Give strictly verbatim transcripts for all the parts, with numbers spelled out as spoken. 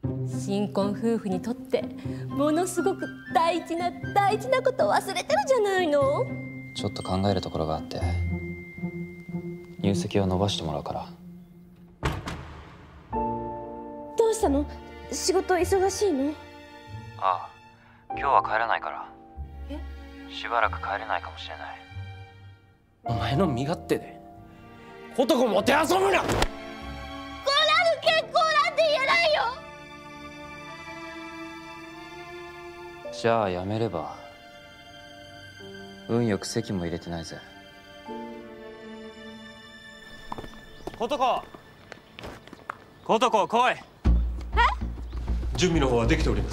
新婚夫婦にとってものすごく大事な大事なことを忘れてるじゃないの。 ちょっと考えるところがあって、入籍を伸ばしてもらうから。 どうしたの？仕事忙しいの？ ああ、今日は帰らないから。 え？ しばらく帰れないかもしれない。 お前の身勝手で男もてあそぶな。こんなの結婚なんて言えないよ。 じゃあやめれば。運よく籍も入れてないぜ。 ことこことこ来い。え？ 準備の方はできております。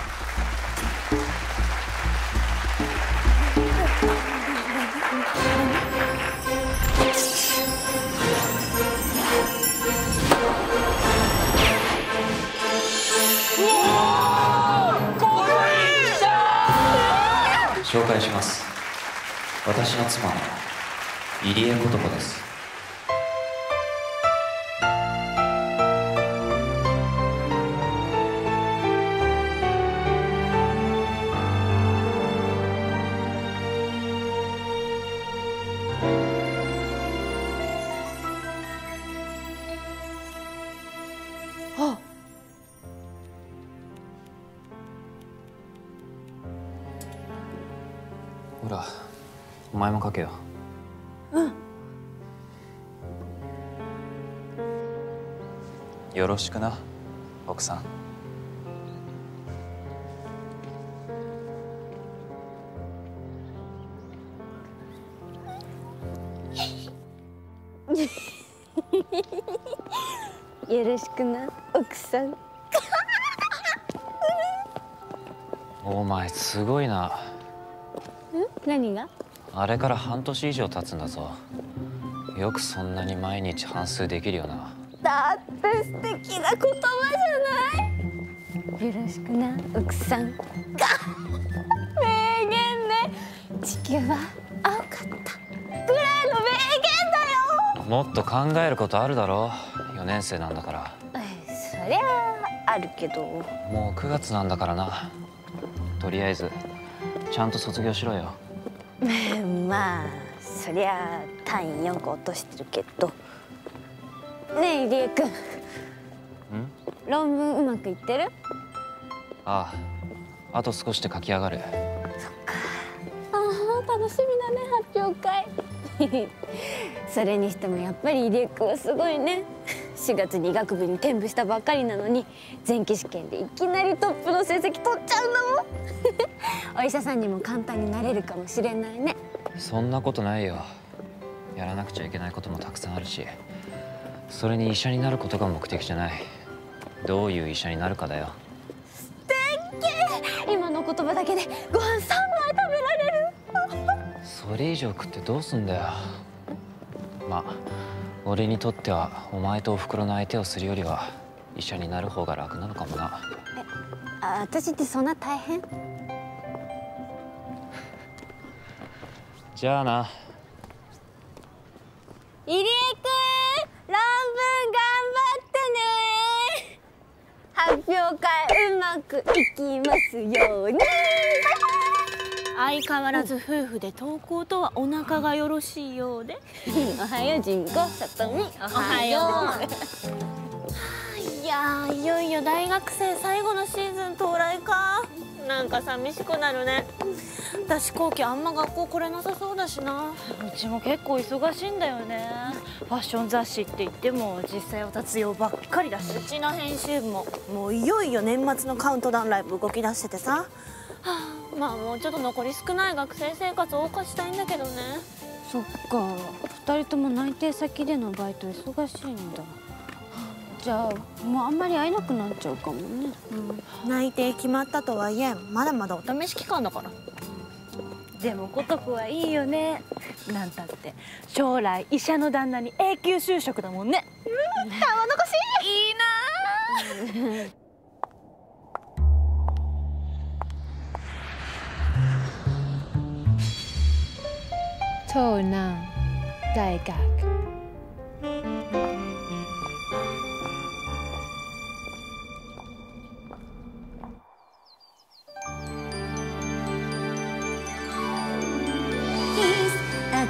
紹介します。私の妻の入江琴子です。 あ、 ほら、お前も書けよ。 うん。 よろしくな、奥さん。 よろしくな、奥さん。 お前すごいな。 ん？何が？ あれから半年以上経つんだぞ。よくそんなに毎日反芻できるよな。 だって素敵な言葉じゃない。よろしくな、奥さん。名言ね。地球は青かったぐらいの名言だよ。 もっと考えることあるだろう。よねん生なんだから。 そりゃああるけど。 もうくがつなんだからな。とりあえずちゃんと卒業しろよ。 まあそりゃ単位よんこ落としてるけど。ねえ入江君。ん？論文うまくいってる？ ああ、あと少しで書き上がる。 そっか。ああ、楽しみだね、発表会。それにしてもやっぱり入江君はすごいね。しがつに医学部に転部したばっかりなのに前期試験でいきなりトップの成績取っちゃうんだもん。お医者さんにも簡単になれるかもしれないね。 そんなことないよ。やらなくちゃいけないこともたくさんあるし、それに医者になることが目的じゃない。どういう医者になるかだよ。 素敵。今の言葉だけでご飯さんまい食べられる。 それ以上食ってどうすんだよ。まあ俺にとってはお前とおふくろの相手をするよりは医者になる方が楽なのかもな。 え、あ、私ってそんな大変？ じゃあな。 入江くん、論文頑張ってね。発表会うまくいきますように。 相変わらず夫婦で登校とはお腹がよろしいようで。 おはよう、純子、さとみ。 おはよう。いやー、いよいよ大学生最後のシーズン到来か。なんか寂しくなるね。私後期あんま学校来れなさそうだしな。 うちも結構忙しいんだよね。ファッション雑誌って言っても実際は雑用ばっかりだし。 うちの編集部ももういよいよ年末のカウントダウンライブ動き出しててさ、はあ、まあもうちょっと残り少ない学生生活を謳歌したいんだけどね。 そっか、ふたりとも内定先でのバイト忙しいんだ。じゃあもうあんまり会えなくなっちゃうかもね。 うん、内定決まったとはいえまだまだお試し期間だから。 でも琴子はいいよね。なんたって将来医者の旦那に永久就職だもんね。 うん、玉残しいいな。 東南大学。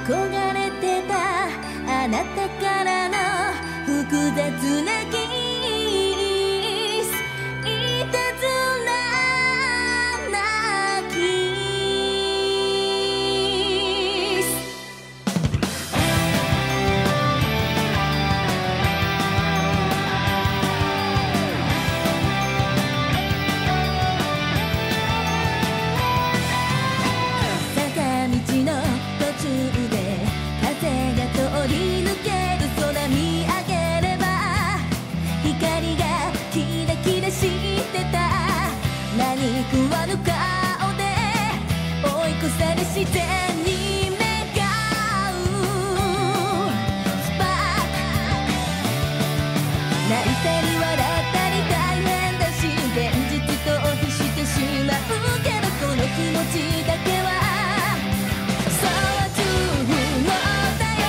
憧れてたあなたからの複雑なキス、いたずらなキス。坂道の途中で風が通り抜ける空見上げれば光がキラキラしてた。何食わぬ顔で追い越され自然に願うスパーク。泣いたり笑ったり大変だし、現実逃避してしまうけど、この気持ちだけはそう重要だよ。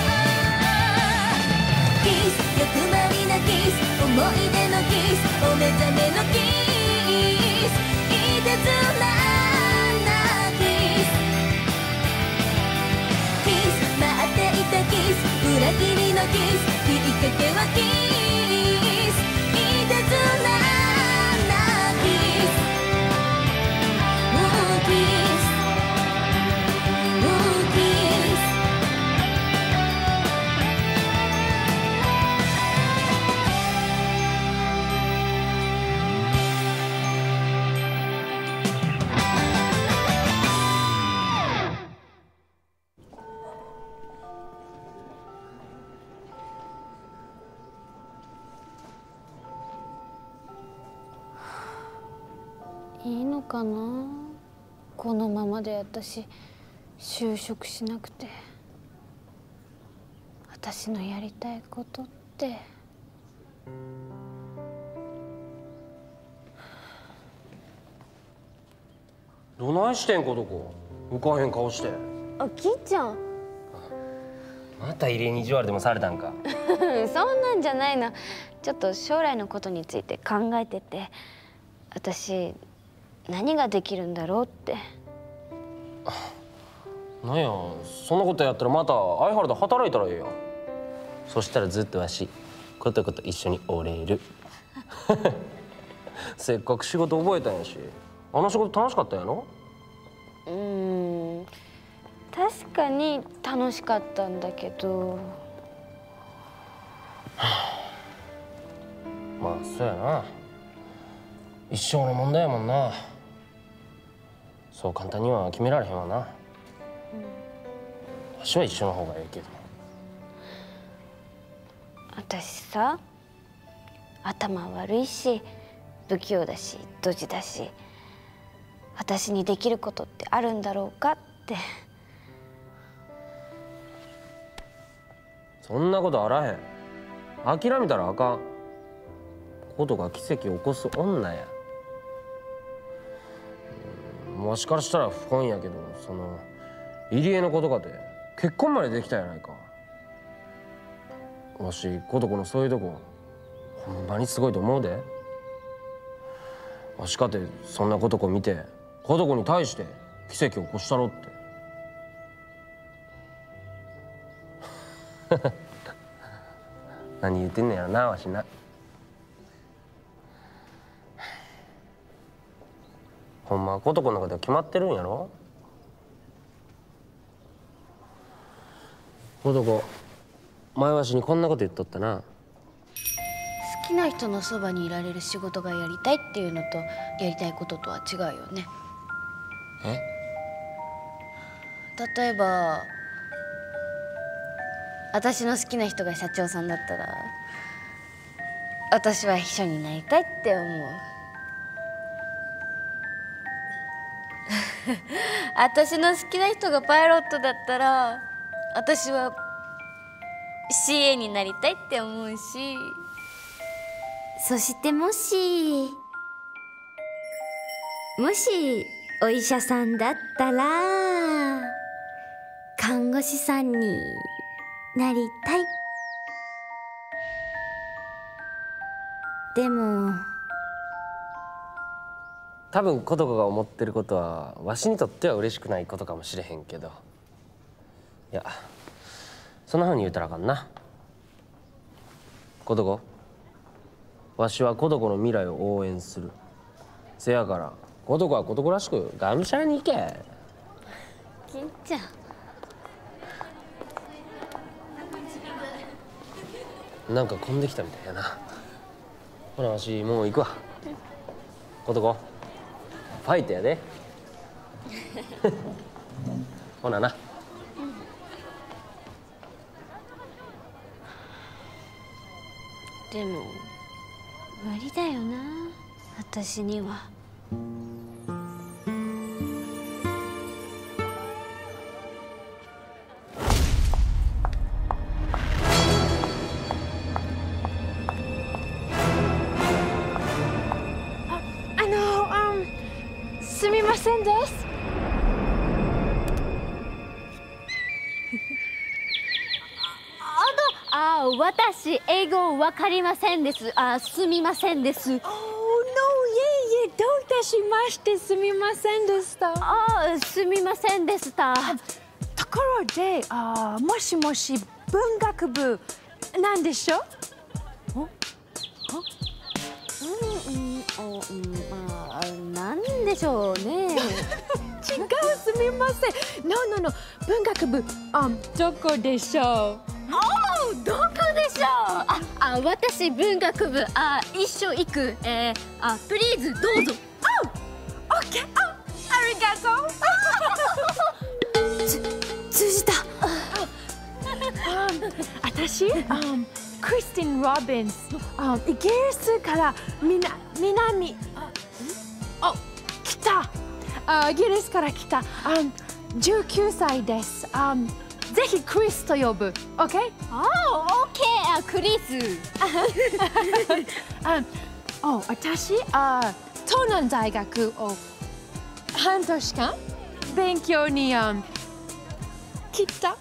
キス、欲張りなキス、思い出のキス、お目覚めのキス、いたずらなキス。キス、待っていたキス、裏切りのキス、きっかけはキス、いたずらなキス。もうキス、もうキス。 いいのかな、このままで私就職しなくて。私のやりたいことって。 どないしてんことこ浮かへん顔して。 あ、きっちゃんまた入れに意地悪でもされたんか。 そんなんじゃないの。ちょっと将来のことについて考えてて、私何ができるんだろうって。 なんや、そんなことやったらまた相原で働いたらええやん。そしたらずっとわしことこと一緒におれる。せっかく仕事覚えたんやし、あの仕事楽しかったんやろ。 うーん、確かに楽しかったんだけど。 まあそうやな、一生の問題やもんな。そう簡単には決められへんわな。わしは一緒の方がええけど。 私さ、頭悪いし不器用だしドジだし、私にできることってあるんだろうかって。 そんなことあらへん。諦めたらあかん。ことが奇跡を起こす女や。わしからしたら不本意やけど、その入江のことかて結婚までできたやないか。わし琴子のそういうとこほんまにすごいと思うで。わしかてそんな琴子見て琴子に対して奇跡を起こしたろって。何言ってんねやろな、わしな。ほんまは琴子のことは決まってるんやろ。琴子、前わしにこんなこと言っとったな。 好きな人のそばにいられる仕事がやりたいっていうのとやりたいこととは違うよね。 え？ 例えば私の好きな人が社長さんだったら、私は秘書になりたいって思う。私の好きな人がパイロットだったら、私は シーエー になりたいって思うし。そしてもしもしお医者さんだったら看護師さんになりたい。でも多分琴子が思ってることはわしにとっては嬉しくないことかもしれへんけど、いやそんなふうに言うたらあかんな。琴子、わしは琴子の未来を応援する。せやから琴子は琴子らしくがむしゃらにいけ。 金ちゃん、 なんか混んできたみたいやな。ほなわしもう行くわ。琴子、ファイトやで。ほなな。 でも無理だよな、私には。 あの、um、すみませんです。 あ、私英語わかりませんです。あ、すみませんです。 おー、no、いえいえ、どういたしまして、すみませんでした。 あ、すみませんでした。 ところで、あ、もしもし文学部なんでしょう？ うんうん、お、うん、まあ、なんでしょうね。 違う、すみません。No no no、文学部、あ、どこでしょう？ おお、どこでしょう。あ、あ、私文学部、あ、一緒行く。えー、あ、プリーズどうぞ。 オッケー、あ、ありがとう。つ、通じた。あ、私、あ、クリスティン・ロビンス、あ、イギリスからみな南、あ、来た。あ、イギリスから来た。あ、じゅうきゅうさいです。あ、ぜひクリスと呼ぶ。オッケー？ あ、オッケー、あ、クリス。 あ、お、私、あ、東南大学を半年間勉強に、あ、来た。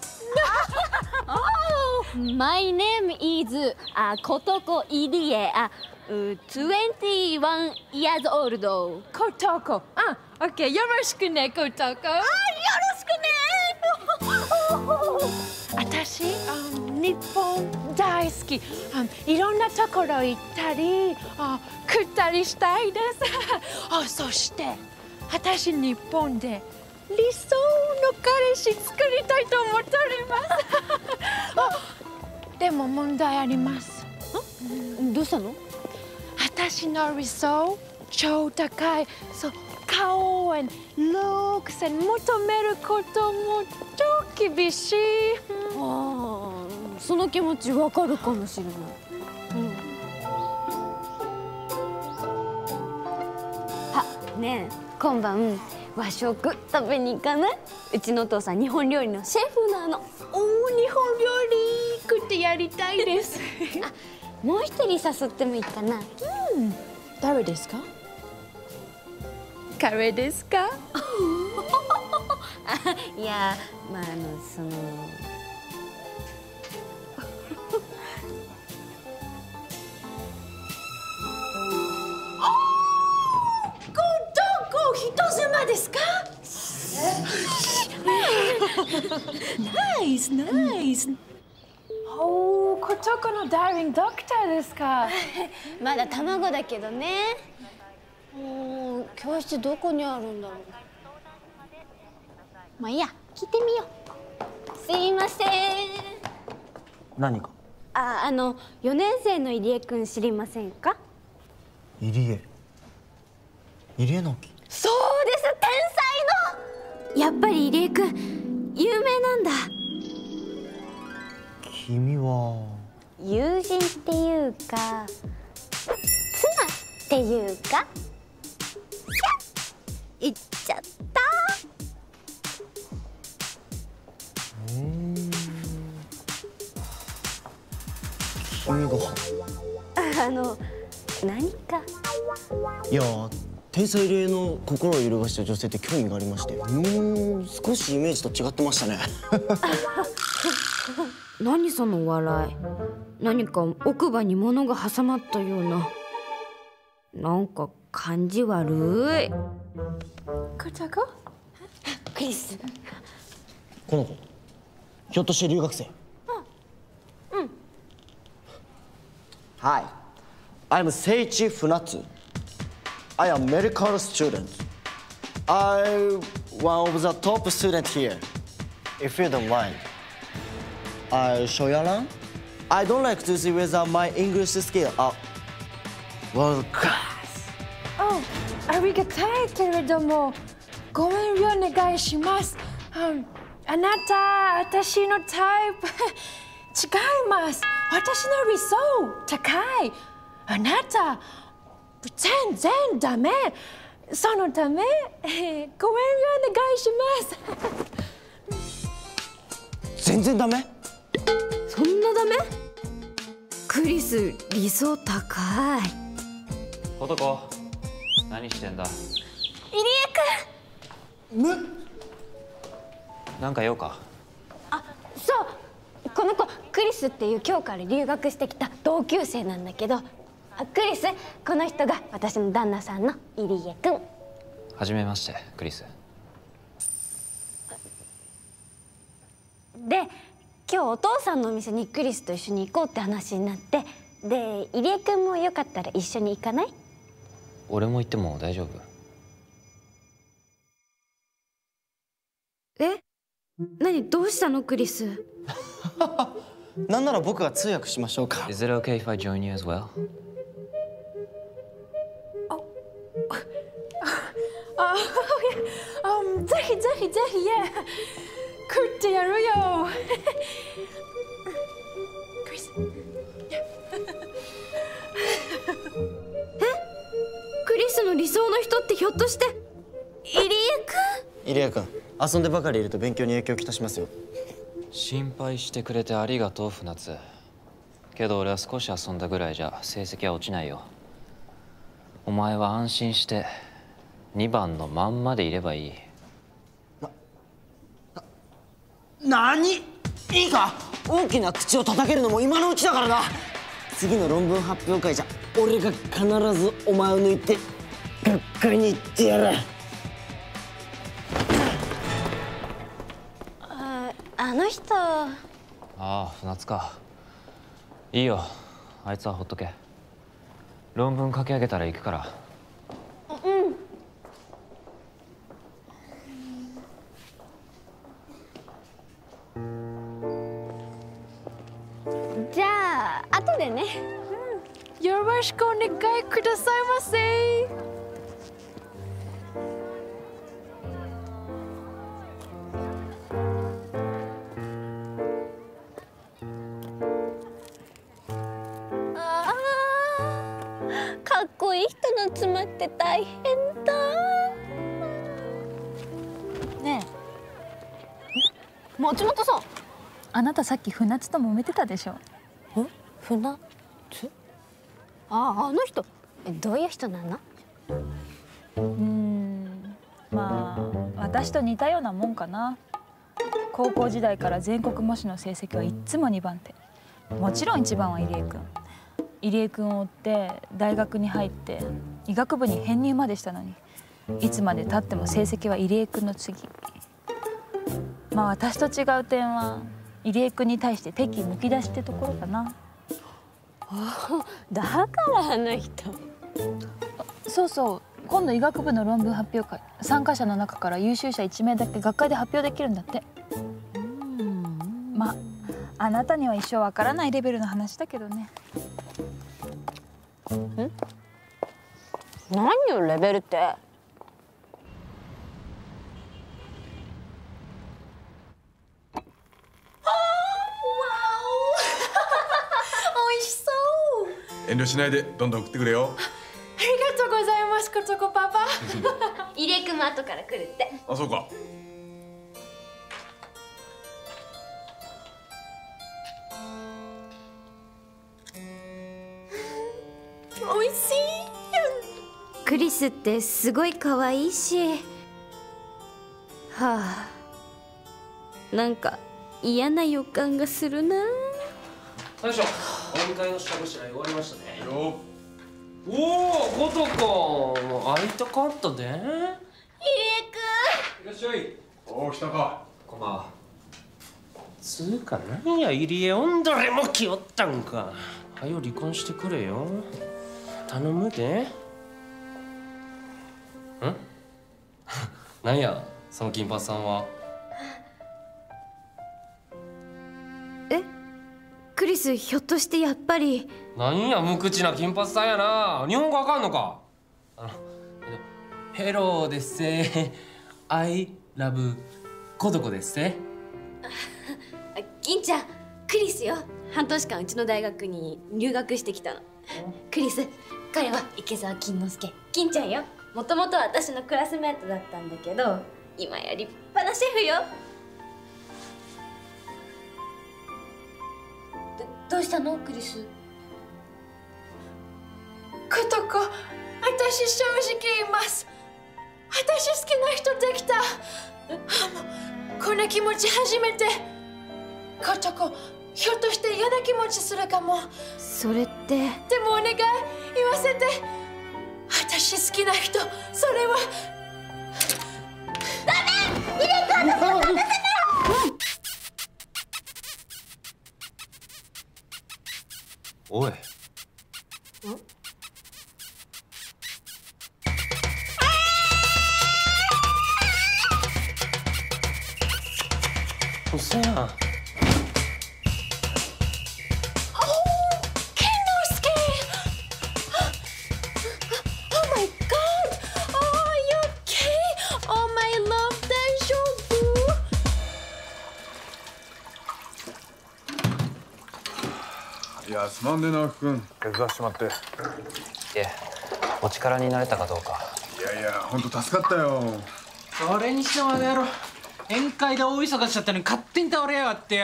Oh, my name is あ、ことこいりえ。あ、にじゅういち years old。 ことこ。あ、オッケー、よろしくね、ことこ。あ、よろしくね。私、あ、日本大好き。あ、いろんなところ行ったり、あ、食ったりしたいです。あ、そして、私日本で理想の彼氏作りたいと思っております。あ、でも問題あります。 どうしたの？ 私の理想超高い。そう、顔 and looks and 求めることも超厳しい。 ああ、その気持ちわかるかもしれない。うん。あ、ねえ、今晩和食食べに行かない？うちのお父さん日本料理のシェフなの。 おお、日本料理食ってやりたいです。 あ、もう一人誘ってもいいかな。 うん、誰ですか？彼ですか？ あ、いや、まあ、あの、その。 人妻ですか？ナイスナイス。おお、ことこのダーリンドクターですか？ まだ卵だけどね。もう教室どこにあるんだろう。まあいいや、聞いてみよう。すいません。 何か？ あ、あのよねん生の入江くん知りませんか？ 入江。入江直樹。 そうです、天才の。やっぱり入江くん有名なんだ。 君は友人っていうか妻っていうか、言っちゃった。 君があの何か。 いや天才入江の心を揺るがした女性って興味がありまして、うーん、少しイメージと違ってましたね。 何その笑い。何か奥歯に物が挟まったような。なんか感じ悪い。 こちゃこ？ クリス。 この子ひょっとして留学生？ あ、 Hi, I'm Seiichi Funatsu. I am medical student. I'm one of the top students here. If you don't mind. I Shoyaran? I don't like to see whether my English skill are world class. Oh, ありがたいけれども、ご遠慮お願いします。Um, あなた、私のタイプ違います。私の理想高い。あなた、全然ダメ。そのため、ご遠慮お願いします。 全然ダメ？ そんなダメ？クリス理想高い。 琴子、何してんだ？ 入江くん。 む？ なんか用か？ あ、そう。この子クリスっていう今日から留学してきた同級生なんだけど、あ、クリス、この人が私の旦那さんの入江くん。 はじめまして、クリス。 で、今日お父さんのお店にクリスと一緒に行こうって話になって、で、入江くんもよかったら一緒に行かない？ 俺も行っても大丈夫？ え？何どうしたのクリス？ なんなら僕が通訳しましょうか。 Is it okay if I join you as well? あ、um, ぜひぜひぜひ、yeah. 食ってやるよ。クリス。 え？クリスの理想の人ってひょっとして入江くん？ 入江君、遊んでばかりいると勉強に影響をきたしますよ。 心配してくれてありがとう、船津。けど俺は少し遊んだぐらいじゃ成績は落ちないよ。お前は安心してにばんのまんまでいればいい。 なに？いいか？大きな口を叩けるのも今のうちだからな。次の論文発表会じゃ俺が必ずお前を抜いて学会に行ってやる。 あ、あの人。 ああ、船津か。いいよ、あいつはほっとけ。論文書き上げたら行くから。 うん。じゃあ後でね。 よろしくお願いくださいませ。 ああ、かっこいい人の妻って大変だ。 ねえ、松本さん。 あなたさっき船津と揉めてたでしょ。 え、船津？ああ、あの人。え、どういう人なの？ うーん、まあ私と似たようなもんかな。高校時代から全国模試の成績はいっつもにばんて。もちろんいちばんは入江くん。入江くんを追って大学に入って医学部に編入までしたのに、いつまでたっても成績は入江くんの次。まあ私と違う点は入江くんに対して敵意むき出しってところかな。 あ、だからあの人。 そうそう、今度医学部の論文発表会、参加者の中から優秀者いちめいだけ学会で発表できるんだって。まああなたには一生わからないレベルの話だけどね。 ん？何よレベルって。 遠慮しないでどんどん送ってくれよ。 ありがとうございます、ことこパパ。 入江くんも後から来るって。 あ、そうか。 おいしい。クリスってすごい可愛いし。はあ、なんか嫌な予感がするな。 よいしょ。お迎えの下ごしらえ終わりましたね。 よおお、ことこもう会いたかったで。入江くん。 いらっしゃい。おお、来たか。 こんばんは。つうかなんや入江おんどれも来よったんか。 はよ離婚してくれよ。頼むで。んなんやその金髪さんは。 え、クリスひょっとしてやっぱり。 なんや無口な金髪さんやな。日本語わかんのか。あのヘローですせ。I love コトコですせ。 銀ちゃん、クリスよ。半年間うちの大学に留学してきたの。クリス、彼は池澤金之助、金ちゃんよ。もともとは私のクラスメートだったんだけど、今や立派なシェフよ。ど、どうしたのクリス？ コトコ、私正直言います。私好きな人できた。こんな気持ち初めて。コトコ、ひょっとして嫌な気持ちするかも。 それって。でもお願い言わせて。私好きな人、それは。ダメ！入れ替わったら渡せない！ おい。 うそやん。 いや、すまんね直樹君、手伝わしてもらって。いえ、お力になれたかどうか。 いやいや、本当助かったよ。 それにしてもあの野郎、宴会で大忙しだったのに勝手に倒れやがってよ。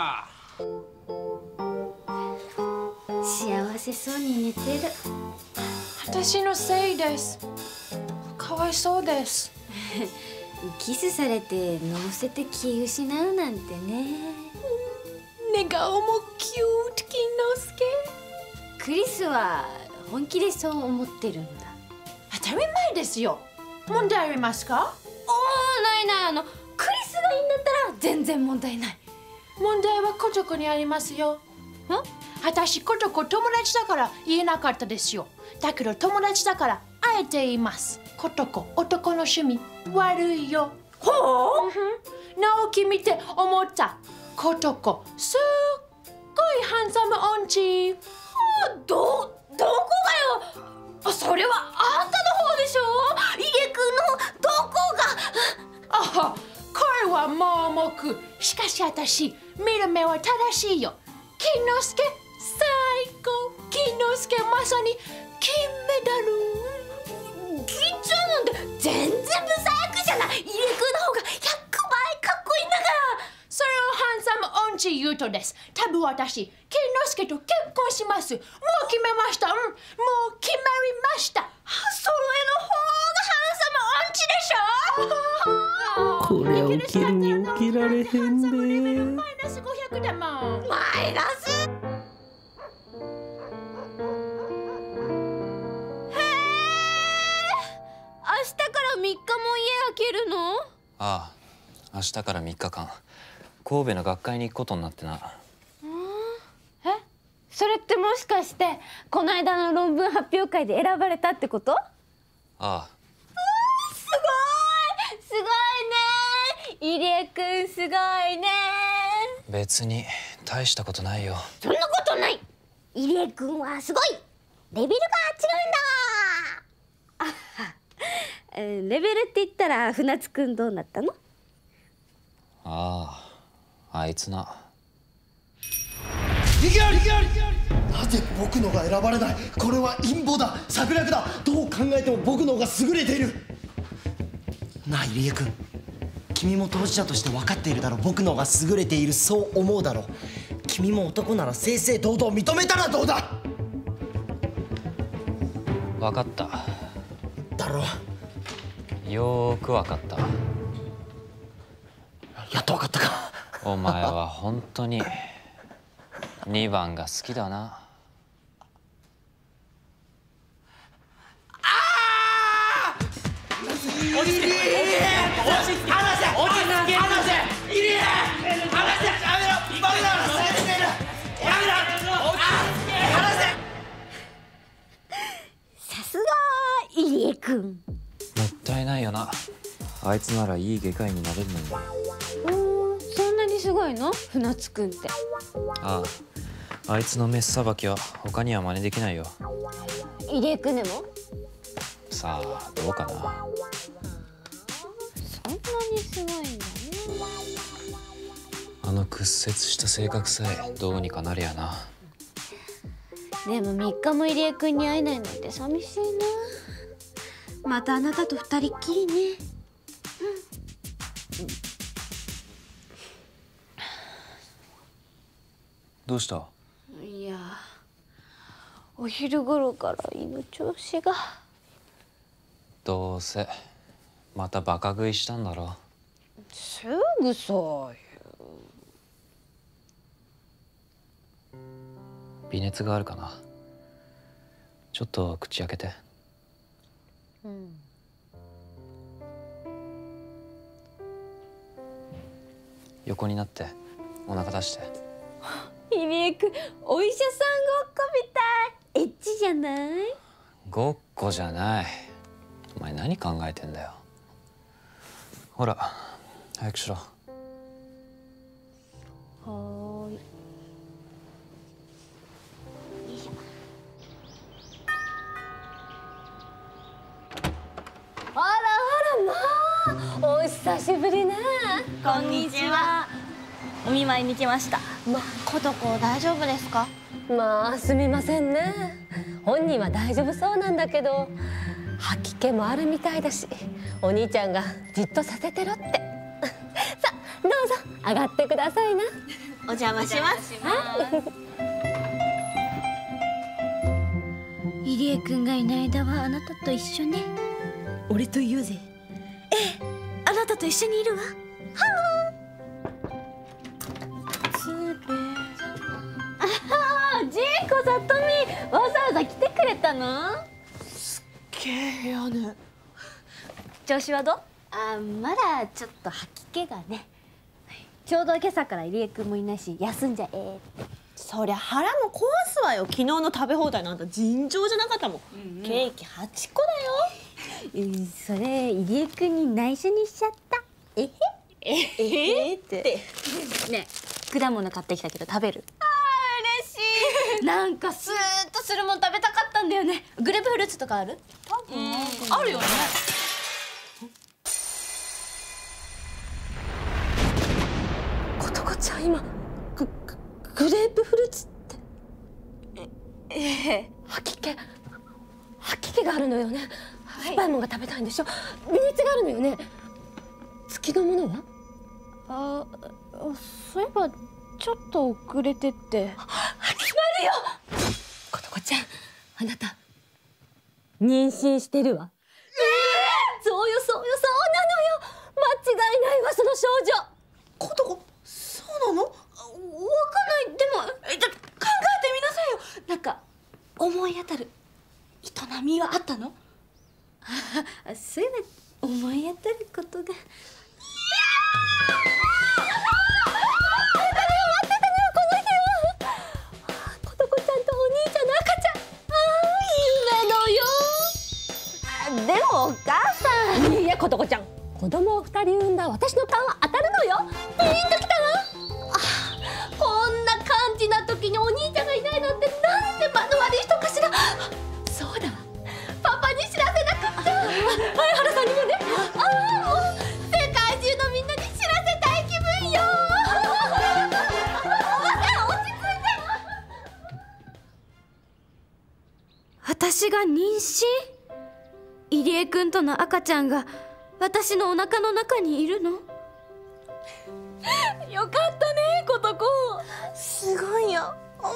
幸せそうに寝てる。 私のせいです。かわいそうです。 キスされてのせて気失うなんてね。 寝顔もキュート金之助。 クリスは本気でそう思ってるんだ。 当たり前ですよ。問題ありますか？ おお、ないない。あのクリスがいいんだったら全然問題ない。 問題はコトコにありますよ。ん？私コトコ友達だから言えなかったですよ。だけど友達だからあえて言います。コトコ男の趣味悪いよ。ほう？直樹見て思った。コトコすっごいハンサムオンチ。 ど、どこがよ。あ、それはあんたの方でしょ。イエ君のどこが。 あ、声は盲目。しかし私見る目は正しいよ。金之助最高。金之助まさに金メダル。 金ちゃんなんて全然ブサイクじゃない。イエ君の方がひゃくばいかっこいいんだから。 それをハンサムオンチ言うとです。多分私金之助と結婚します。もう決めました。うん、もう決まりました。 それの方がハンサムオンチでしょ。 これ起きるに起きられへんで。 マイナスごひゃくだもん。 マイナス。へえ。明日からみっかも家開けるの？ ああ、明日からみっかかん神戸の学会に行くことになってな。 え、それってもしかしてこの間の論文発表会で選ばれたってこと？ ああ。 すごいすごいね。入江くんすごいね。 別に大したことないよ。 そんなことない。入江くんはすごい。レベルが違うんだ。 あレベルって言ったら船津くんどうなったの？ ああ、あいつな。 なぜ僕のが選ばれない。これは陰謀だ、策略だ。どう考えても僕の方が優れている。なあ入江君、君も当事者として分かっているだろう。僕の方が優れている、そう思うだろう。君も男なら正々堂々認めたらどうだ。 分かった。 だろう。よーく分かった。 やっと分かったか。 お前は本当ににばんが好きだな。 落ち着け、落ち着け、離せ、落ち着け、離せ、入江、離せ、やめろ、バカだ、やめろ、やめろ、落ち着け、離入江くん。 もったいないよな。あいつならいい外科医になれるのに。 おー、そんなにすごいの船津くんって。 ああ、あいつのメスさばきは他には真似できないよ。 入江くんでも？ さあどうかな。 そんなにすごいんだね。 あの屈折した性格さえどうにかなりゃな。 でもみっかも入江くんに会えないなんて寂しいな。またあなたと二人っきりね。うん、 どうした？ いや、お昼頃から胃の調子が。 どうせまたバカ食いしたんだろ。 すぐそうよ。 微熱があるかな。ちょっと口開けて。 うん。 横になってお腹出して。 入江くん、お医者さんごっこみたい。エッチじゃない？ ごっこじゃない。お前何考えてんだよ。ほら早くしろ。 はーい。よいしょ。あらあら、まあお久しぶりね。 こんにちは。お見舞いに来ました。ま、ことこ大丈夫ですか？ まあすみませんね。本人は大丈夫そうなんだけど、吐き気もあるみたいだし、お兄ちゃんがじっとさせてろって。さあどうぞ上がってくださいな。 お邪魔します。 入江くんがいない間はあなたと一緒ね。俺と言うぜ。ええ、あなたと一緒にいるわ。はあ、ジーコさとみ、わざわざ来てくれたの？ すっげえやね。 調子はどう？あ、まだちょっと吐き気がね。ちょうど今朝から入江くんもいないし休んじゃえって。 そりゃ腹も壊すわよ。昨日の食べ放題なんて尋常じゃなかったもん。うんうん、ケーキはちこだよ。 うん、それ入江くんに内緒にしちゃった。えへえへってねえ、果物買ってきたけど食べる？ あー、嬉しい。 なんかスーッとするもん食べたかったんだよね。グレープフルーツとかある？多分あるよね。 ことこちゃん今ググレープフルーツって。えええ、吐き気吐き気があるのよね。酸っぱいもんが食べたいんでしょ。微熱があるのよね。月のものは？ あ、そういえばちょっと遅れてって。 始まるよ。ことこちゃん、あなた妊娠してるわ。えー、そうよそうよそうなのよ。間違いないわその少女。 ことこ、そうなの？わかんない。でもえ考えてみなさいよ。なんか思い当たる営みはあったの？ あ、そういえば思い当たることが。 でもお母さん。いいやことこちゃん、子供を二人産んだ私の勘は当たるのよ。ピーンときたわ。あ、こんな感じな時にお兄ちゃんがいないなんてなんて間の悪い人かしら。そうだわ、パパに知らせなくっちゃ。相原さんにもね。ああ、もう世界中のみんなに知らせたい気分よ。落ち着いて。 私が妊娠？入江くんとの赤ちゃんが私のお腹の中にいるの？ よかったね、ことこ。 すごいよ。お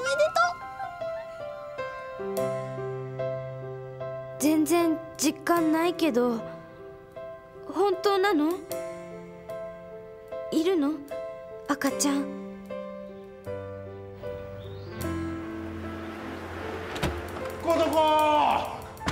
めでとう。全然実感ないけど、本当なの？いるの？赤ちゃん。 ことこ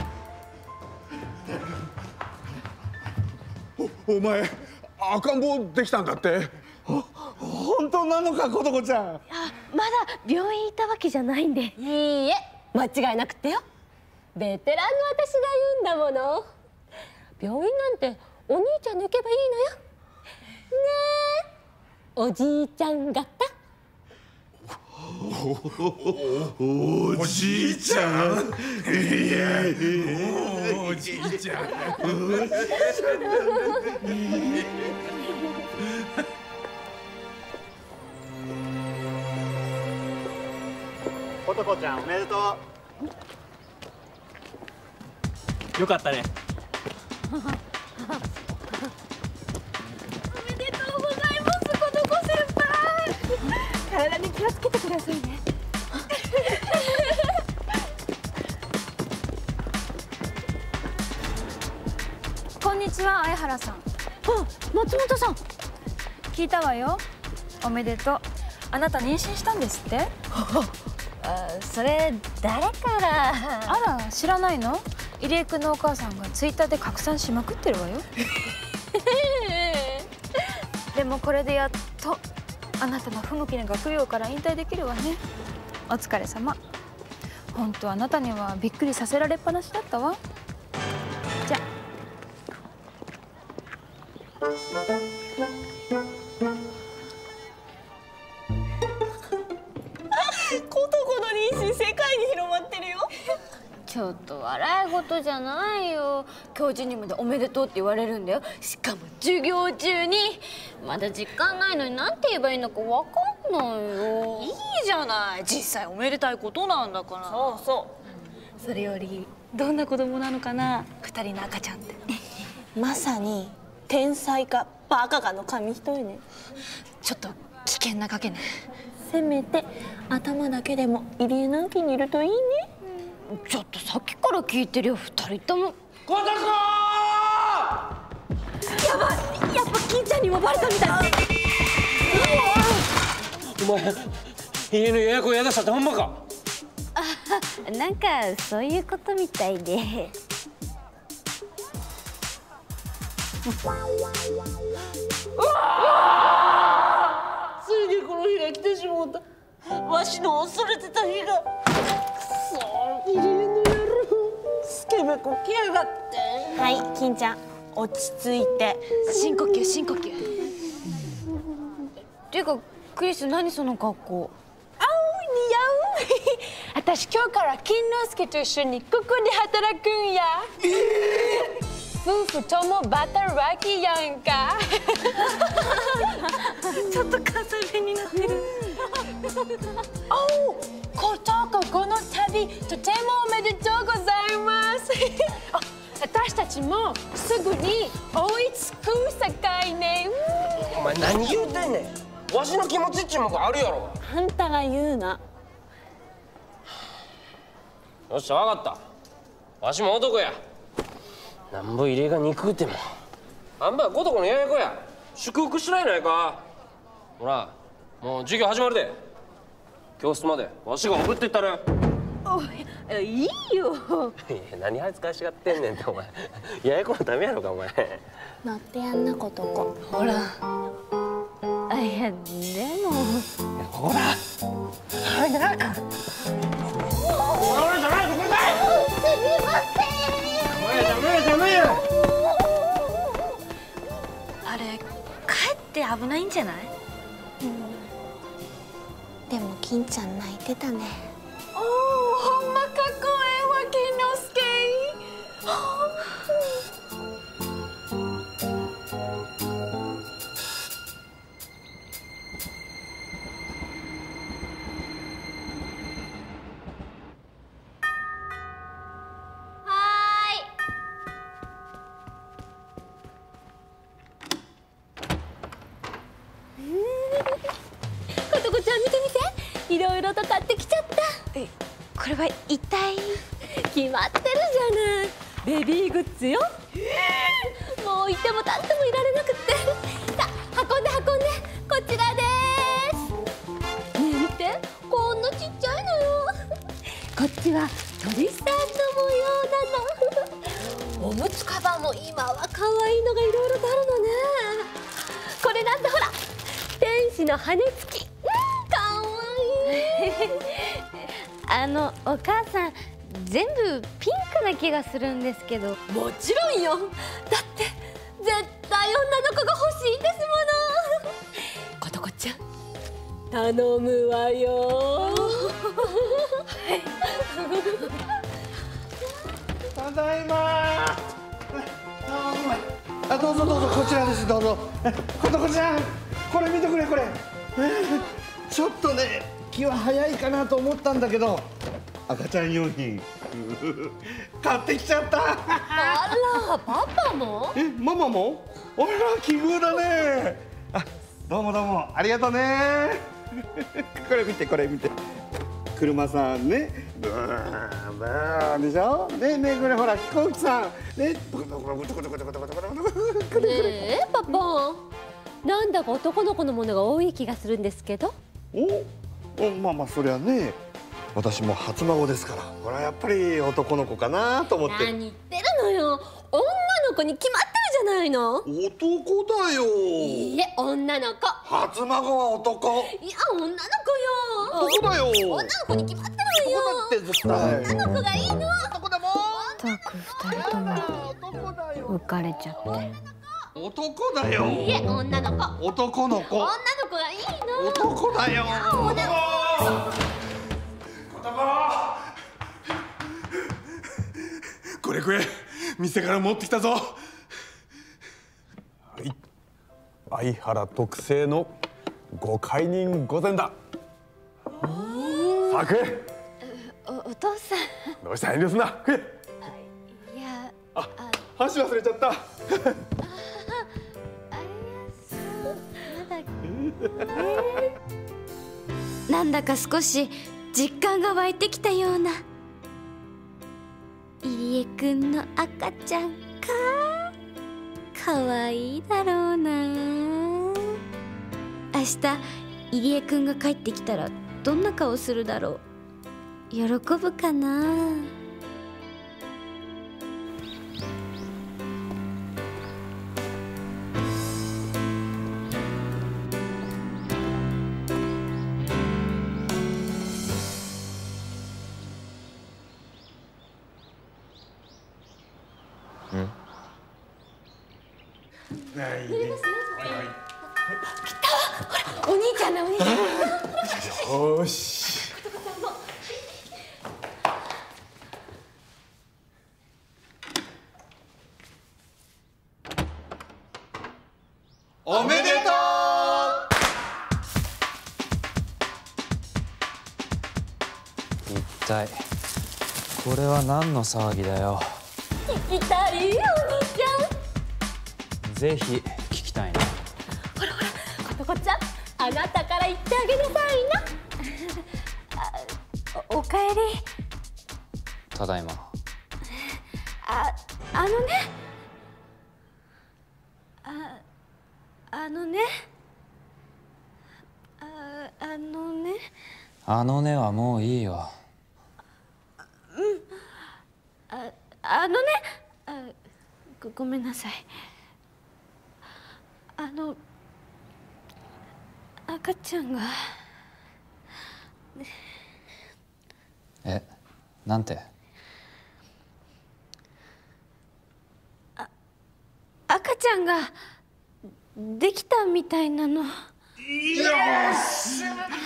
お, お前赤ん坊できたんだって。本当なのかことこちゃん？ あ、まだ病院いたわけじゃないんで。いいえ、間違いなくってよ。ベテランの私が言うんだももの。病院なんてお兄ちゃん抜けばいいのよ。ねえ、おじいちゃん方。 お, おじいちゃん。いや、おじいちゃん。 琴子ちゃんおめでとう。 よかったね。 おめでとうございます、琴子先輩。体に気をつけてくださいね。 こんにちは、相原さん。 あ、松本さん。 聞いたわよ。おめでとう。あなた妊娠したんですって？ あ、それ誰から？ あら、知らないの？入江君のお母さんがツイッターで拡散しまくってるわよ。でもこれでやっとあなたの不向きな学業から引退できるわね。お疲れ様。本当あなたにはびっくりさせられっぱなしだったわ。じゃあ。 ことこの妊娠世界に広まってるよ。 ちょっと笑い事じゃないよ。教授にまでおめでとうって言われるんだよ。しかも授業中に。まだ実感ないのに何て言えばいいのかわかんないよ。 いいじゃない、実際おめでたいことなんだから。そうそう、それよりどんな子供なのかな、二人の赤ちゃんって。まさに天才かバカかの紙一重ね。ちょっと危険な賭けね。せめて頭だけでも入江直樹にいるといいね。 ちょっとさっきから聞いてるよ、二人とも。 コタコー！ やばい、やっぱ金ちゃんにもバレたみたい。 お前、家の予約をやだしたってほんまか？ あ、なんかそういうことみたいで。 うわ！ついにこの日が来てしまった。わしの恐れてた日が。くそ、入江の野郎、スケベこきやがって。はい、金ちゃん、落ち着いて。深呼吸、深呼吸。 ていうかクリス、何その格好。 あお、似合う。私今日から金之助と一緒にここで働くんや。えー、夫婦とも働きやんか。ちょっと関西弁になってる。おお、ことここの旅とてもおめでとうございます。あ、私たちもすぐに追いつくさかいね。 お前何言うてんねん。わしの気持ちっちゅうもんがあるやろ。 あんたが言うな。 よっしゃ、わかった。わしも男や。なんぼ入江が憎うてもあんまは男のやや子や。祝福しないないか。ほら、もう授業始まるで。教室までわしが送っていったる。 おい、いいよ。 いや、何恥ずかしがってんねんってお前。やや子のためやろかお前。 乗ってやんなことこ。 ほら。あ、いやでも。 ほら。早く。俺じゃない、ここだい。 すみません。 ダメやダメや。 あれ、かえって危ないんじゃない？うん。でも金ちゃん泣いてたね。おお、ほんまかっこええわ、金之助。いろいろと買ってきちゃった。え、これは一体？決まってるじゃない。ベビーグッズよ。えー、もういても立ってもいられなくって。さあ、運んで運んで。こちらです。ねえ見て、こんなちっちゃいのよ。こっちは鳥さんの模様なの。おむつカバーも今は可愛いのがいろいろとあるのね。これなんてほら、天使の羽根付き。 あのお母さん、 全部ピンクな気がするんですけど。 もちろんよ。だって絶対女の子が欲しいんですもの。ことこちゃん頼むわよ。 ただいま。あ、どうぞどうぞ、こちらです。どうぞ。ことこちゃん、これ見てくれこれ。ちょっとね気は早いかなと思ったんだけど、赤ちゃん用品買ってきちゃった。 あら、パパも？ え、ママも？あら、奇遇だね。あ、どうもどうもありがとうね。これ見てこれ見て。車さんね、ブーンブーンでしょ。ねえねえ、これほら飛行機さんね。ねえパパ、なんだか男の子のものが多い気がするんですけど。 お、まあまあそりゃね、私も初孫ですから、これはやっぱり男の子かなと思って。 何言ってるのよ、女の子に決まってるじゃないの。 男だよ。 いいえ、女の子。 初孫は男。 いや、女の子よ。 男だよ。 女の子に決まってるわよ。 男だって絶対。 女の子がいいの。 男だもん。 ったく二人とも浮かれちゃって。 男だよ。 いいえ、女の子。 男の子。 女の子がいいの。 男だよ。 これこれ、店から持ってきたぞ。はい、相原特製のご懐人御膳だ。さあ食え。 お、お父さん。 どうした遠慮すんな。食え。 いや、 あ、箸忘れちゃった。 なんだか少し実感が湧いてきたような。入江くんの赤ちゃんか、かわいいだろうな。明日入江くんが帰ってきたらどんな顔するだろう。喜ぶかな。 お兄ちゃんだ、お兄ちゃん。 よし。 おめでとう。 一体これは何の騒ぎだよ。 聞きたい、お兄ちゃん。 ぜひ聞きたいな。 ほらほら、ことこちゃん、あなたから言ってあげなさいな。あ、お、おかえり。 ただいま。 あ、あのね。あ、あのね。あ、あのね。 あのねはもういいよ。 うん。あ、あのね。あ、ご、ごめんなさい。あの。赤ちゃんが。 え、なんて。 あ、赤ちゃんができたみたいなの。よし。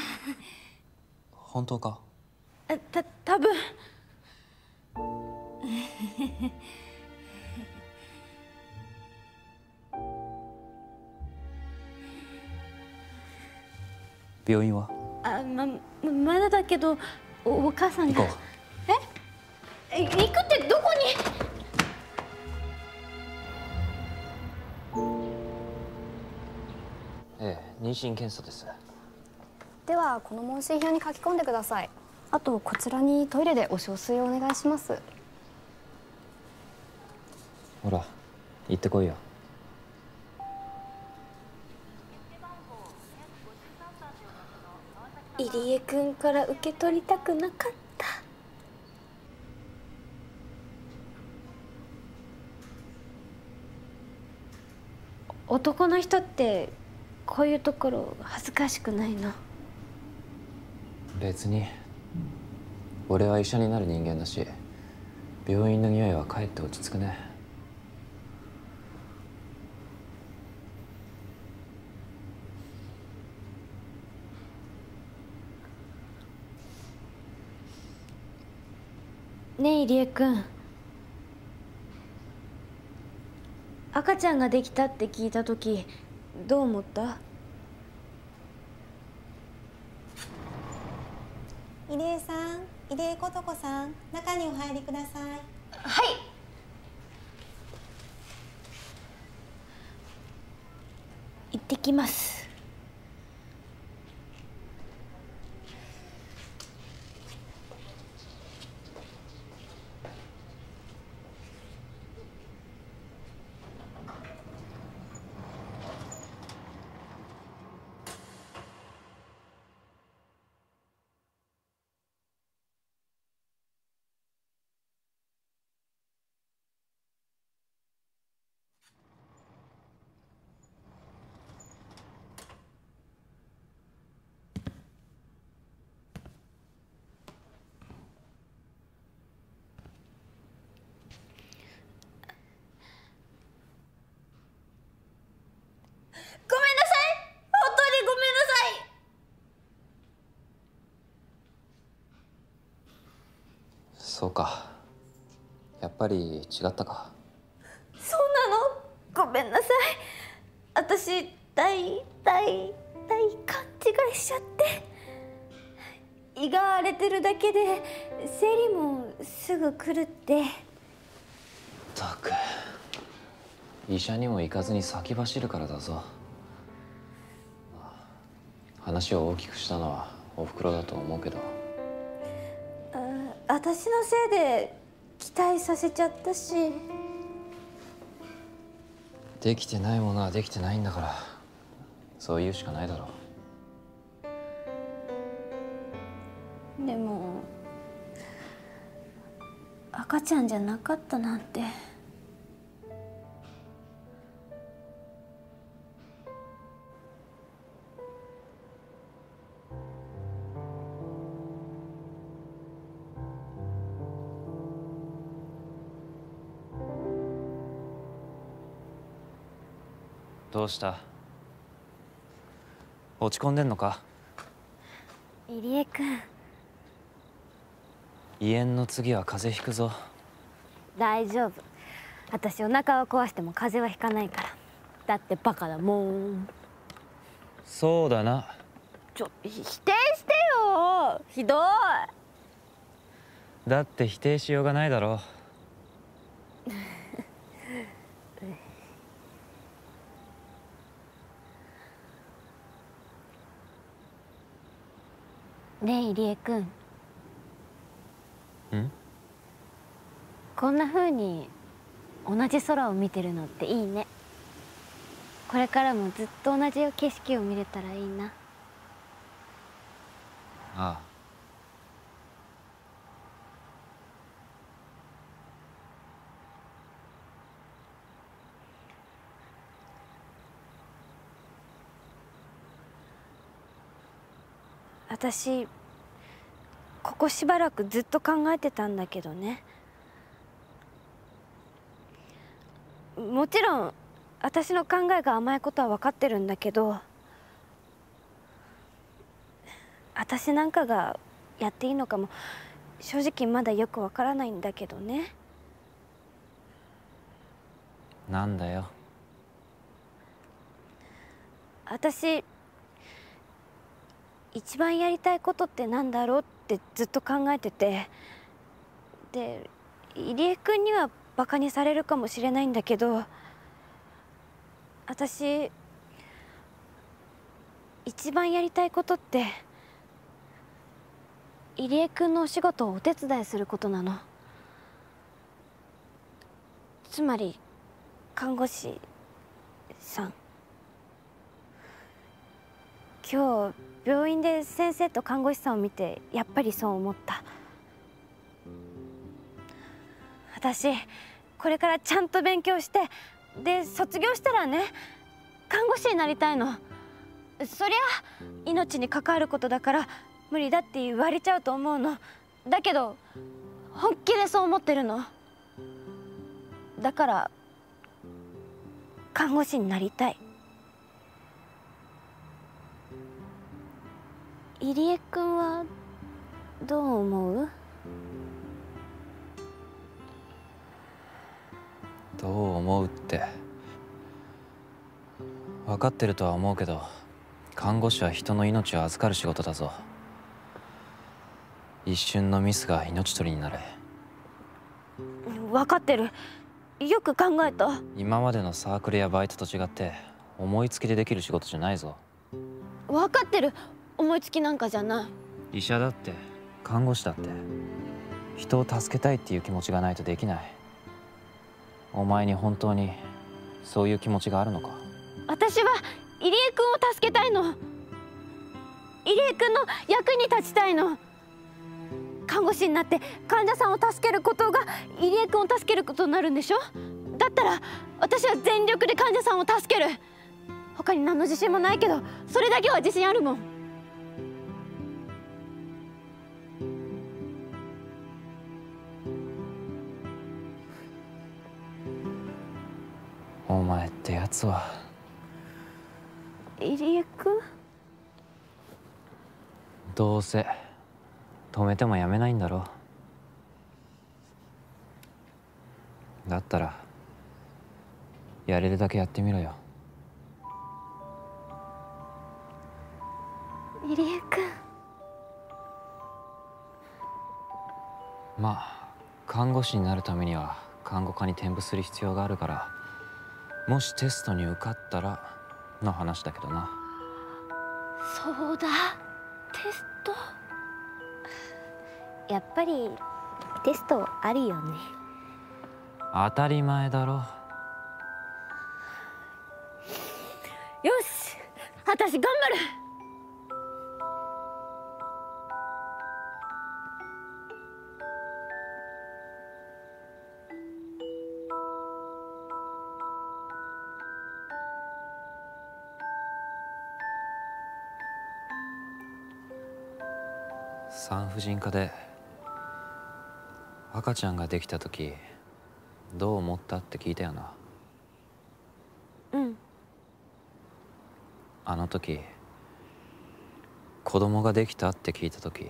本当か。 た、多分。 病院は？ あ、ま、まだだけど、お、お母さんが。 行こえ？行くってどこに？ ええ、妊娠検査です。 ではこの問診票に書き込んでください。あとこちらにトイレでお小水をお願いします。 ほら、行ってこいよ。 入江くんから受け取りたくなかった。男の人ってこういうところ恥ずかしくないの？ 別に俺は医者になる人間だし、 病院の匂いはかえって落ち着くね。 ねえ入江くん、赤ちゃんができたって聞いた時どう思った？ 入江さん、入江琴子さん、中にお入りください。 はい。行ってきます。ごめんなさい、本当にごめんなさい。 そうか、やっぱり違ったか。 そうなの？ごめんなさい。私大大大勘違いしちゃって。胃が荒れてるだけで生理もすぐ来るって。 ったく、医者にも行かずに先走るからだぞ。話を大きくしたのはおふくろだと思うけど。 あ、私のせいで期待させちゃったし。 できてないものはできてないんだから、そう言うしかないだろう。でも赤ちゃんじゃなかったなんて。 どうした？落ち込んでんのか？ 入江君、 胃炎の次は風邪ひくぞ。 大丈夫。私お腹は壊しても風邪はひかないから。だってバカだもん。 そうだな。 ちょ、否定してよ。ひどい。 だって否定しようがないだろう。 ねえ入江君。 ん？ こんな風に同じ空を見てるのっていいね。これからもずっと同じ景色を見れたらいいな。 ああ。 私ここしばらくずっと考えてたんだけどね。もちろん私の考えが甘いことは分かってるんだけど、私なんかがやっていいのかも正直まだよく分からないんだけどね。 なんだよ。 私一番やりたいことってなんだろうってずっと考えてて、で入江君にはバカにされるかもしれないんだけど、私一番やりたいことって入江君のお仕事をお手伝いすることなの。つまり看護師さん。今日病院で先生と看護師さんを見てやっぱりそう思った。私これからちゃんと勉強してで卒業したらね、看護師になりたいの。そりゃ命に関わることだから無理だって言われちゃうと思うの。だけど本気でそう思ってるの。 だから看護師になりたい。入江くんはどう思う？ どう思うって分かってるとは思うけど、看護師は人の命を預かる仕事だぞ。一瞬のミスが命取りになる。 分かってる。よく考えた。 今までのサークルやバイトと違って思いつきでできる仕事じゃないぞ。 分かってる。思いつきなんかじゃない。 医者だって看護師だって人を助けたいっていう気持ちがないとできない。お前に本当にそういう気持ちがあるのか？ 私は入江くんを助けたいの。入江くんの役に立ちたいの。看護師になって患者さんを助けることが入江くんを助けることになるんでしょ？だったら私は全力で患者さんを助ける。他に何の自信もないけど、それだけは自信あるもん。 お前ってやつは。 入江くん？ どうせ止めてもやめないんだろ。だったらやれるだけやってみろよ。 入江くん。 まあ看護師になるためには看護科に転部する必要があるから、もしテストに受かったらの話だけどな。 そうだ、テスト。やっぱりテストあるよね。 当たり前だろ。 よし、私頑張る。 産婦人科で赤ちゃんができた時どう思ったって聞いたよな。 うん。 あの時子供ができたって聞いた時、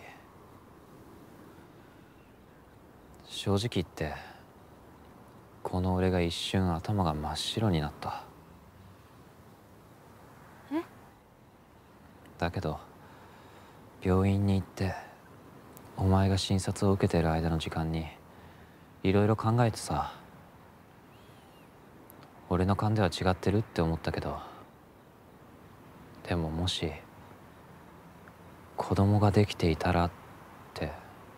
正直言ってこの俺が一瞬頭が真っ白になった。 え？ だけど病院に行ってお前が診察を受けている間の時間にいろいろ考えてさ、俺の勘では違ってるって思ったけど、でももし子供ができていたらって、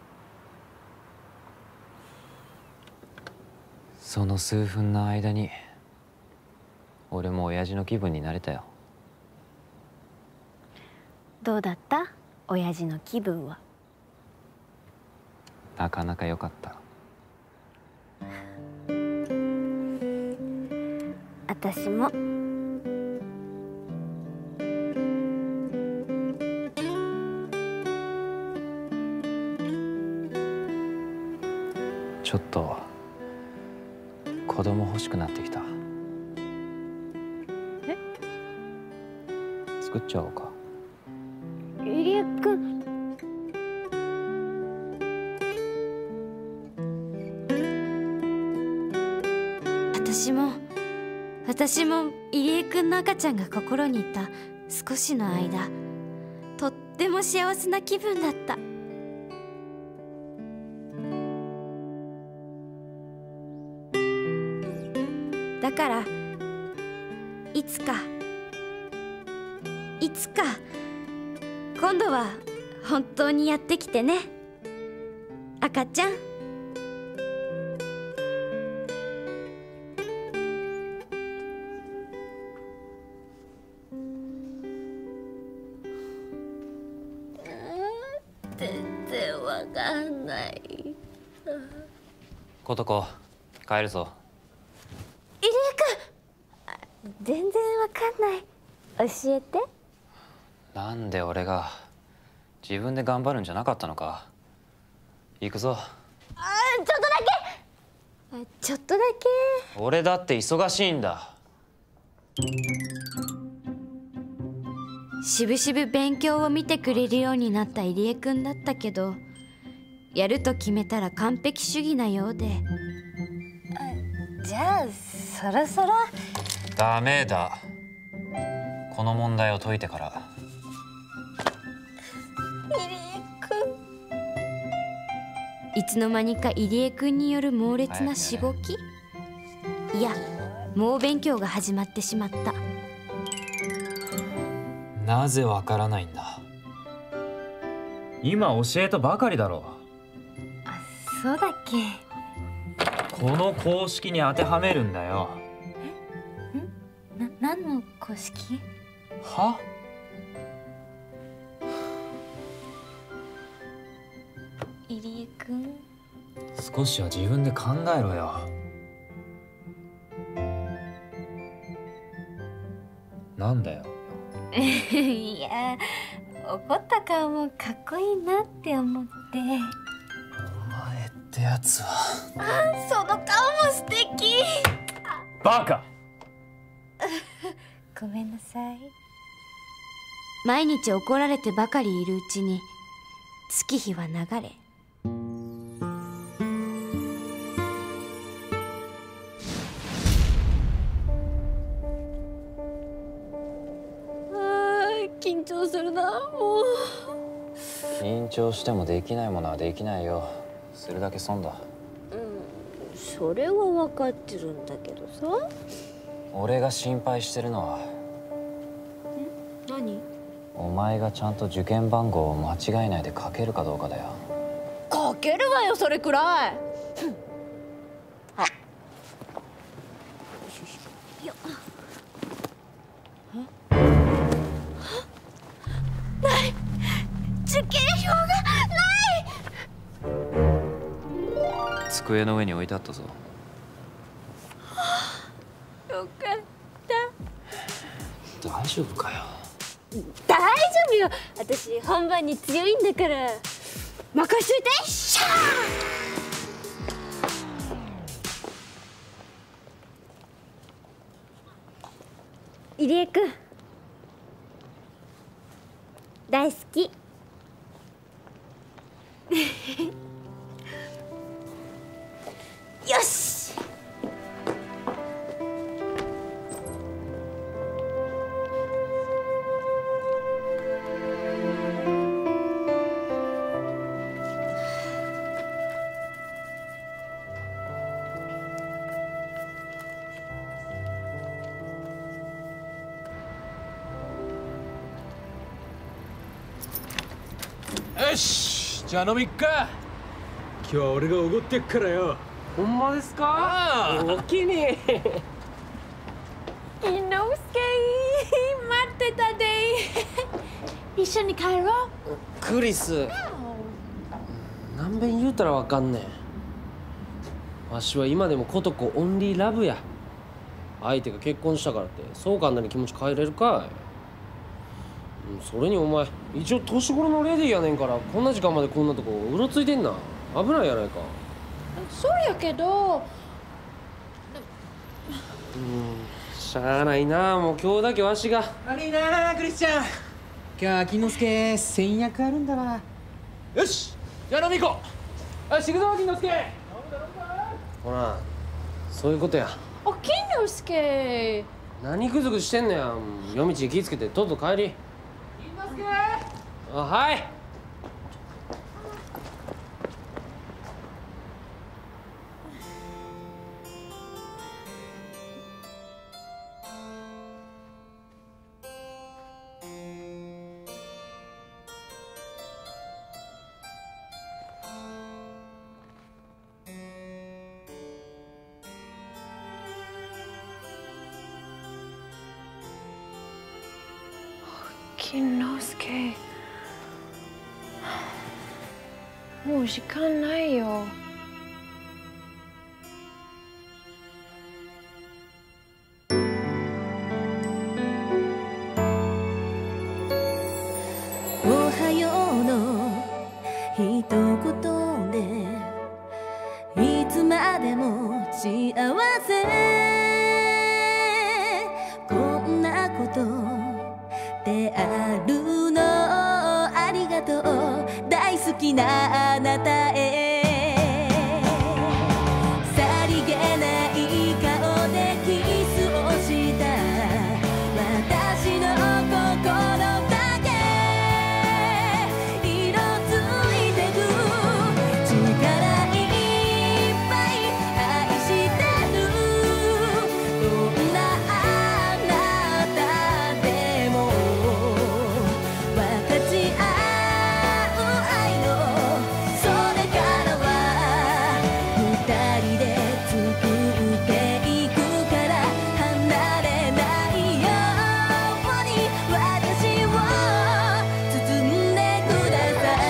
その数分の間に俺も親父の気分になれたよ。 どうだった？親父の気分は。 なかなか良かった。 私も。 ちょっと子供欲しくなってきた。 え？ 作っちゃおうか。 入江くん。 私も私も入江くんの赤ちゃんが心にいた少しの間、とっても幸せな気分だった。だからいつかいつか今度は本当にやってきてね、赤ちゃん。 全然わかんない。 ことこ帰るぞ。 入江くん、全然わかんない。教えて。 なんで俺が自分で頑張るんじゃなかったのか。行くぞ。 あー、ちょっとだけ。 ちょっとだけ。 俺だって忙しいんだ。 しぶしぶ勉強を見てくれるようになった入江くんだったけど、やると決めたら完璧主義なようで。 じゃあそろそろ。 ダメだ。この問題を解いてから。 入江くん。いつの間にか入江くんによる猛烈なしごき、いや猛勉強が始まってしまった。 なぜわからないんだ。今教えたばかりだろあ、そうだっけ。 う。この公式に当てはめるんだよ。 な、何の公式？ は？ 入江くん。 少しは自分で考えろよ。なんだよ。 いや、怒った顔もかっこいいなって思って。 お前ってやつは。 あ、その顔も素敵。 バカ。 ごめんなさい。毎日怒られてばかりいるうちに月日は流れ、 緊張するな、もう。 緊張してもできないものはできないよ。するだけ損だ。 うん、それは分かってるんだけどさ。 俺が心配してるのは。 何？ お前がちゃんと受験番号を間違えないで書けるかどうかだよ。 書けるわよ、それくらい。あ。よっ。ない受験票がない。 机の上に置いてあったぞ。 よかった。 大丈夫かよ。 大丈夫よ、私本番に強いんだから。任しといて。シャー。入江くん大好き。よし。 よし、じゃあ飲みっか。今日は俺がおごってっからよ。 ほんまですか？お気に。 伊之助、待ってたで。一緒に帰ろう。 クリス、何べん言うたらわかんねん。わしは今でもことこオンリーラブや。相手が結婚したからってそう簡単に気持ち変えれるかい。それにお前一応年頃のレディーやねんから、こんな時間までこんなとこうろついてんな。危ないやないか。 そうやけど。 うん、しゃあないな。もう今日だけわしが。 悪いなクリスチャン。今日は金之助戦略あるんだわ。よし、じゃあ飲み行こう。よし、行くぞ金之助。 ほら、そういうことや。 あ、金之助。 何グズグズしてんのや。夜道に気ぃつけてとっとと帰り。あ、はい。 金之助、もう時間ないよ。 おはようの一言でいつまでもきなあなたへさりげない顔でキスをした私の心だけ色づいてく力いっぱい愛してるどんなあなたでも分かち合う愛のそれからは二人で作っていくから離れないように私を包んでください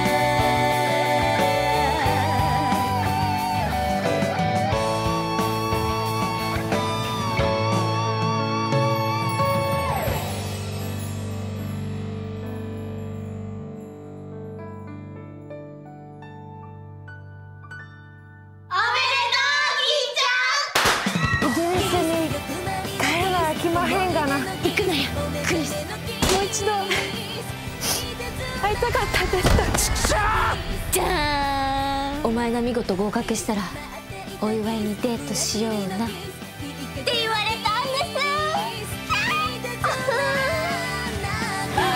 イギリスに帰らなあきまへんがな。 行くなよクリス。 もう一度会いたかったですじゃーん。お前が見事合格したらお祝いにデートしようなって言われたんです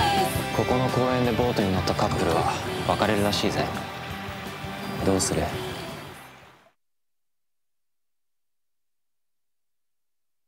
ここの公園でボートに乗ったカップルは別れるらしいぜ。どうする？